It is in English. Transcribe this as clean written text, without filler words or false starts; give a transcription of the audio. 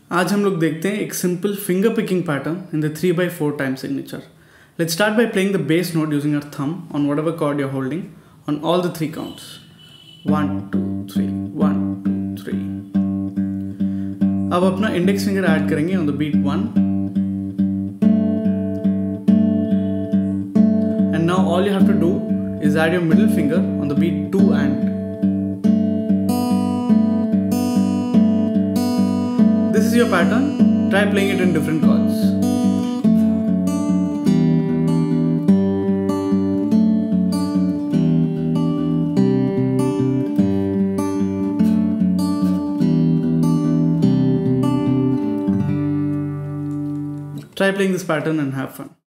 आज हम लोग देखते हैं एक simple finger picking pattern in the 3/4 time signature. Let's start by playing the bass note using our thumb on whatever chord you're holding on all the 3 counts. 1, 2, 3, 1, 2, 3. अब अपना index finger add करेंगे on the beat 1. And now all you have to do is add your middle finger on the beat 2 and. This is your pattern. Try playing it in different chords. Try playing this pattern and have fun.